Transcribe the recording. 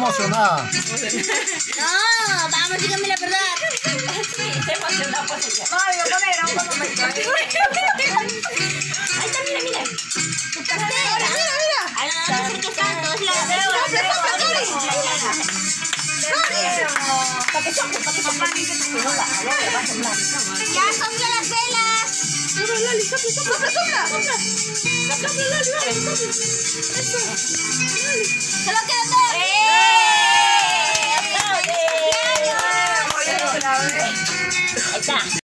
emocionada. No, vamos, dígame la verdad. Sí, se emocionó por ella. Mario, poner un momento. Ahí está, mira, mira. Tu cartera. Mira. Ay, no te acerques tanto, es la Para que sople, para que sople. Que no baja, va a soplar. Ya sopla las velas. Sopla. Sopla, Lali, vale, sopla. Eso. Solo quedan dos. ¡Eh! ¡Aplaude! ¡Feliz cumpleaños! Ahí está.